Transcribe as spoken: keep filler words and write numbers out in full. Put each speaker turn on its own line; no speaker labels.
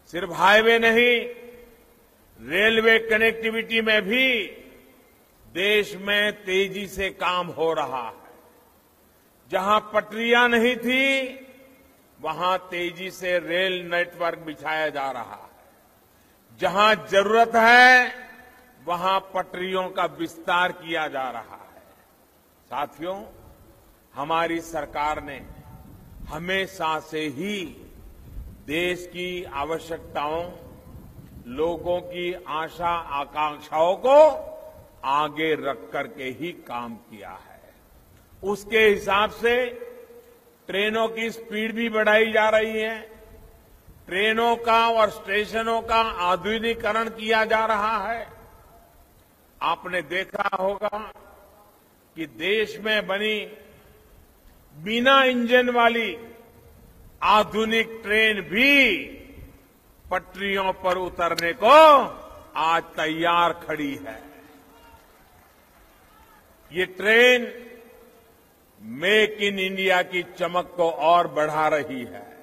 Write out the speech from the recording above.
सिर्फ हाईवे नहीं, railway connectivity में भी देश में तेजी से काम हो रहा है। जहां पटरियां नहीं थी, वहां तेजी से रेल नेटवर्क बिछाया जा रहा है। जहां जरूरत है, वहां पटरियों का विस्तार किया जा रहा है। साथियों, हमारी सरकार ने हमेशा से ही देश की आवश्यकताओं, लोगों की आशा आकांक्षाओं को आगे रख करके ही काम किया है। उसके हिसाब से ट्रेनों की स्पीड भी बढ़ाई जा रही है। ट्रेनों का और स्टेशनों का आधुनिकीकरण किया जा रहा है। आपने देखा होगा कि देश में बनी बिना इंजन वाली आधुनिक ट्रेन भी पटरियों पर उतरने को आज तैयार खड़ी है। ये ट्रेन मेक इन इंडिया की चमक को और बढ़ा रही है।